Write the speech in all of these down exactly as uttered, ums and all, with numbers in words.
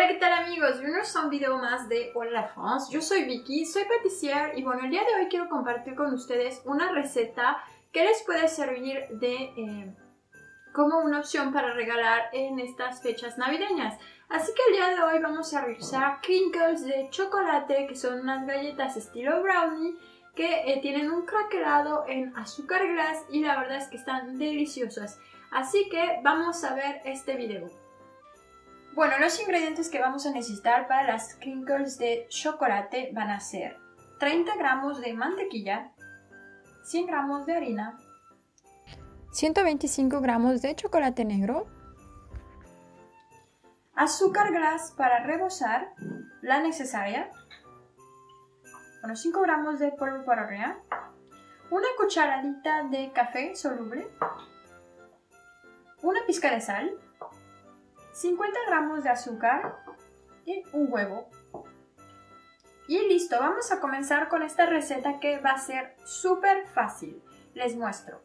Hola, ¿qué tal amigos? Bienvenidos a un video más de Hola la France. Yo soy Vicky, soy patissière y bueno, el día de hoy quiero compartir con ustedes una receta que les puede servir de eh, como una opción para regalar en estas fechas navideñas. Así que el día de hoy vamos a realizar crinkles de chocolate, que son unas galletas estilo brownie que eh, tienen un craquelado en azúcar glass y la verdad es que están deliciosas. Así que vamos a ver este video. Bueno, los ingredientes que vamos a necesitar para las crinkles de chocolate van a ser treinta gramos de mantequilla, cien gramos de harina, ciento veinticinco gramos de chocolate negro, azúcar glass para rebozar, la necesaria, bueno, cinco gramos de polvo para hornear, una cucharadita de café soluble, una pizca de sal, cincuenta gramos de azúcar y un huevo. Y listo, vamos a comenzar con esta receta que va a ser súper fácil. Les muestro.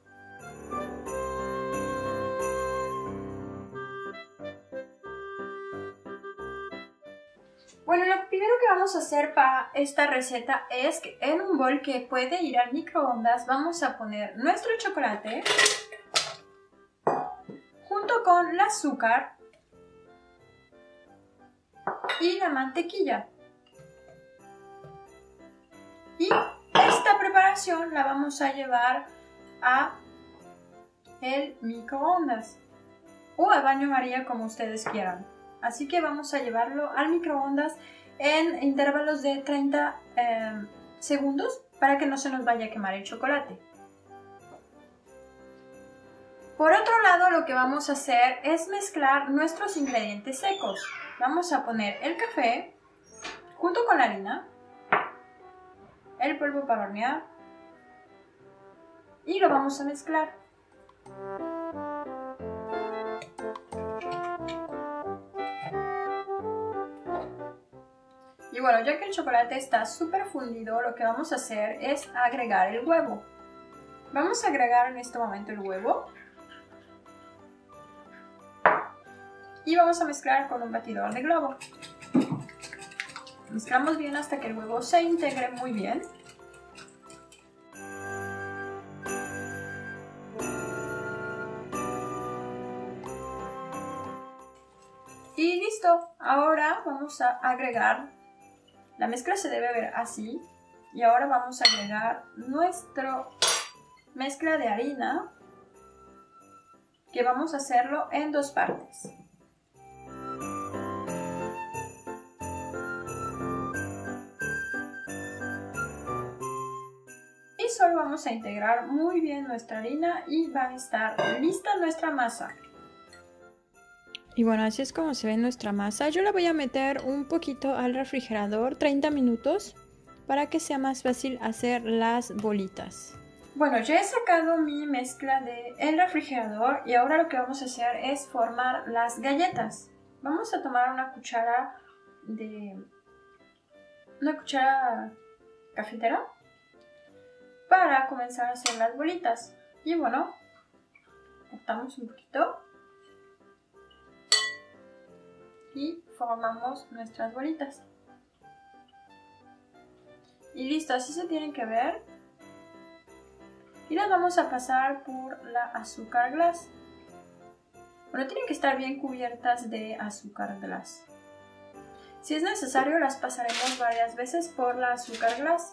Bueno, lo primero que vamos a hacer para esta receta es que en un bol que puede ir al microondas vamos a poner nuestro chocolate junto con el azúcar y la mantequilla. Y esta preparación la vamos a llevar a el microondas o al baño María, como ustedes quieran. Así que vamos a llevarlo al microondas en intervalos de treinta eh, segundos para que no se nos vaya a quemar el chocolate. Por otro lado, lo que vamos a hacer es mezclar nuestros ingredientes secos. Vamos a poner el café junto con la harina, el polvo para hornear y lo vamos a mezclar. Y bueno, ya que el chocolate está súper fundido, lo que vamos a hacer es agregar el huevo. Vamos a agregar en este momento el huevo. Y vamos a mezclar con un batidor de globo. Mezclamos bien hasta que el huevo se integre muy bien. Y listo. Ahora vamos a agregar, la mezcla se debe ver así. Y ahora vamos a agregar nuestra mezcla de harina, que vamos a hacerlo en dos partes. Y solo vamos a integrar muy bien nuestra harina y va a estar lista nuestra masa. Y bueno, así es como se ve nuestra masa. Yo la voy a meter un poquito al refrigerador, treinta minutos, para que sea más fácil hacer las bolitas. Bueno, ya he sacado mi mezcla del refrigerador y ahora lo que vamos a hacer es formar las galletas. Vamos a tomar una cuchara de... una cuchara cafetera para comenzar a hacer las bolitas. Y bueno, cortamos un poquito y formamos nuestras bolitas. Y listo, así se tienen que ver. Y las vamos a pasar por la azúcar glass. Bueno, tienen que estar bien cubiertas de azúcar glass. Si es necesario, las pasaremos varias veces por la azúcar glass.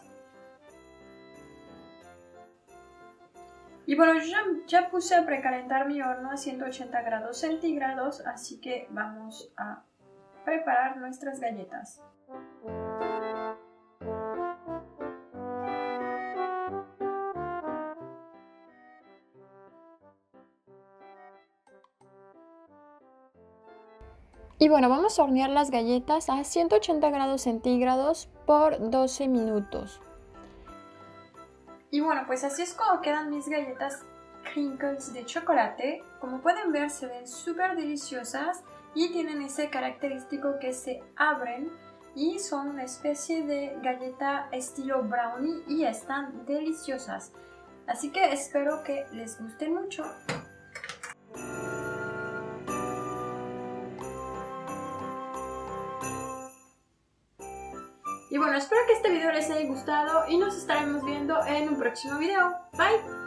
Y bueno, yo ya, ya puse a precalentar mi horno a ciento ochenta grados centígrados, así que vamos a preparar nuestras galletas. Y bueno, vamos a hornear las galletas a ciento ochenta grados centígrados por doce minutos. Y bueno, pues así es como quedan mis galletas crinkles de chocolate. Como pueden ver, se ven súper deliciosas y tienen ese característico que se abren y son una especie de galleta estilo brownie y están deliciosas. Así que espero que les gusten mucho. Y bueno, espero que este video les haya gustado y nos estaremos viendo en un próximo video. Bye.